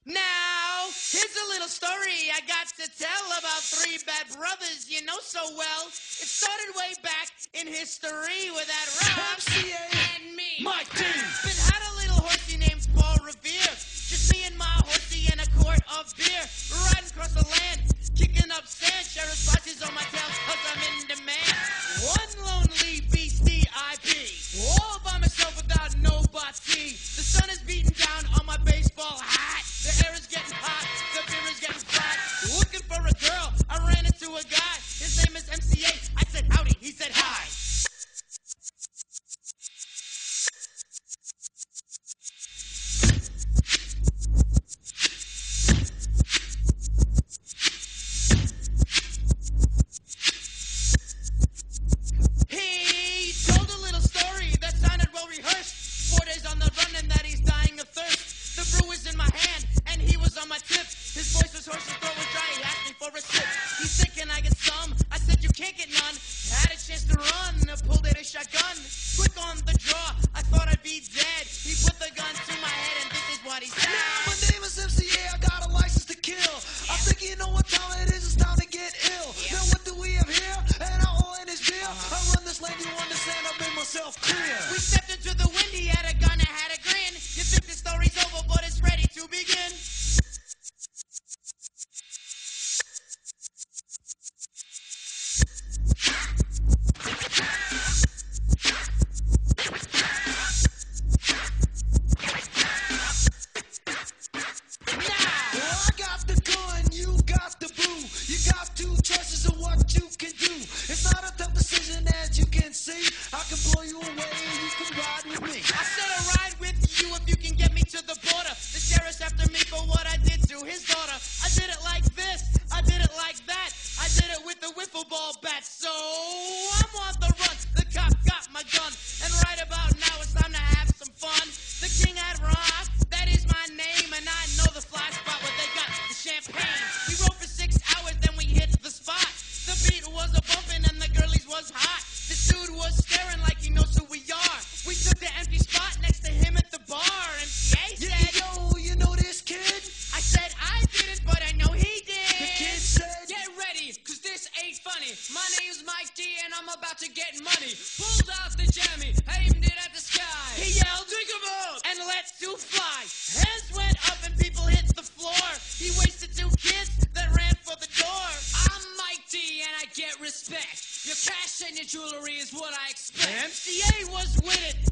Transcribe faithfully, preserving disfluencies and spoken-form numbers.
Now, here's a little story I got to tell about three bad brothers you know so well. It started way back in history with Adrock M C A and me, Mike D. Been had a little horsey named Paul Revere. Just me and my horsey and a quart of beer. Riding across the land, kicking up sand. Sheriff's watches on my tail, cause I'm in demand. One lonely Beastie I all by myself without nobody. The sun is beating down on my baseball hat. The air is getting hot, the beer is getting flat. Looking for a girl, I ran into a guy. His name is M C A. I said howdy, he said hi. He told a little story that sounded well rehearsed. Four days on the run and that he's dying of thirst. The brew was in my hand and he was on my tip. His voice was hoarse, his throat was dry. He asked me for a sip. He said, can I get some? I said, you can't get none. Had a chance to run, I pulled out a shotgun. Quick on the draw, I thought I'd be dead. He put the gun to my head and this is what he said. Now my name is M C A, I got a license to kill. I think you know what time it is, it's time to get ill. Now what do we have here? And I oil in his beer. I run this lane, you understand, I made myself clear. We stepped into the wind, he had a gun, I had a grin. You think the story's over, but it's ready to begin. Well, I got the gun, you got the brew. You got two choices of what you can do. It's not a tough decision as you can see. I can blow you away and you can ride with me. I said I'll ride with you if you can get me to the border. The sheriff's after me for what I did to his daughter. I did it like this, I did it like that. I did it with a wiffle ball bat. So I'm on the run, the cop got my gun. And right about now it's time to have some fun. The King Adrock, that is my name. And I know the fly spot where they got the champagne. We rode for six hours, then we hit the spot. The beat was a bumpin' and the girlies was hot. This dude was staring like he knows who we are. We took the empty spot next to him at the bar. M C A Yeah, said, yo, you know this kid? I said I didn't, but I know he did. The kid said, Get ready, cause this ain't funny. My name's Mike D and I'm about to get money. Pulled out the jammy, aimed it at the sky. He yelled, drink 'em up, and let two fly. Hands went up and people hit the floor. He wasted two kids that ran for the door. I'm Mike D and I get respect. Your cash and your jewelry is what I expect. M C A was with it.